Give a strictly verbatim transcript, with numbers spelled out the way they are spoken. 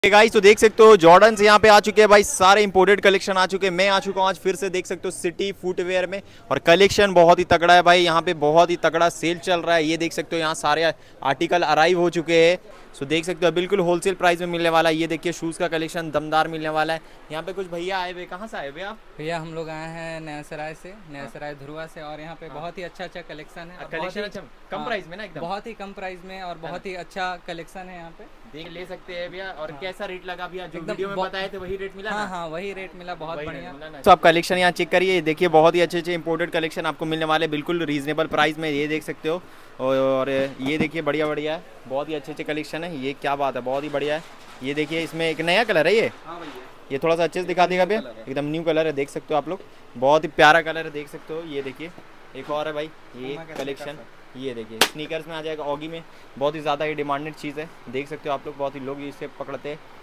Guys तो देख सकते हो जॉर्डन से यहाँ पे आ चुके हैं भाई, सारे इंपोर्टेड कलेक्शन आ चुके हैं। मैं आ चुका हूँ आज फिर से, देख सकते हो सिटी फुटवेयर में, और कलेक्शन बहुत ही तगड़ा है भाई। यहाँ पे बहुत ही तगड़ा सेल चल रहा है। ये देख सकते हो यहाँ सारे आर्टिकल अराइव हो चुके हैं। सो देख सकते हो बिल्कुल होलसेल प्राइस में मिलने वाला है। ये देखिए शूज़ का कलेक्शन दमदार मिलने वाला है। यहाँ पे कुछ भैया आए हुए, कहाँ से आए हुए आप? भैया हम लोग आए हैं नया सराय से, नया सराय धुरुआ से, और यहाँ पे बहुत ही अच्छा अच्छा कलेक्शन है। कलेक्शन अच्छा कम प्राइस में ना, एकदम बहुत ही कम प्राइस में और बहुत ही अच्छा कलेक्शन है यहाँ पे, देख ले सकते हैं भैया। और कैसा रेट लगा भैया? जो एकदम वीडियो में बहुत- बताए थे वही रेट मिला हाँ ना? हाँ वही रेट मिला, बहुत वही बढ़िया। रेट मिला ना? तो आप कलेक्शन यहाँ चेक करिए, देखिए बहुत ही अच्छे अच्छे इंपोर्टेड कलेक्शन आपको मिलने वाले बिल्कुल रीजनेबल प्राइस में। ये देख सकते हो, और ये देखिए बढ़िया बढ़िया है, बहुत ही अच्छे अच्छे कलेक्शन है। ये क्या बात है, बहुत ही बढ़िया है। ये देखिए इसमें एक नया कलर है। ये हाँ भैया, ये थोड़ा सा अच्छे से दिखा देगा भैया, एकदम न्यू कलर है, देख सकते हो आप लोग, बहुत ही प्यारा कलर है, देख सकते हो। ये देखिए एक और है भाई ये कलेक्शन, ये देखिए स्नीकर्स में आ जाएगा, ऑगी में बहुत ही ज़्यादा ये डिमांडेड चीज़ है, देख सकते हो आप लोग, बहुत ही लोग इसे पकड़ते हैं।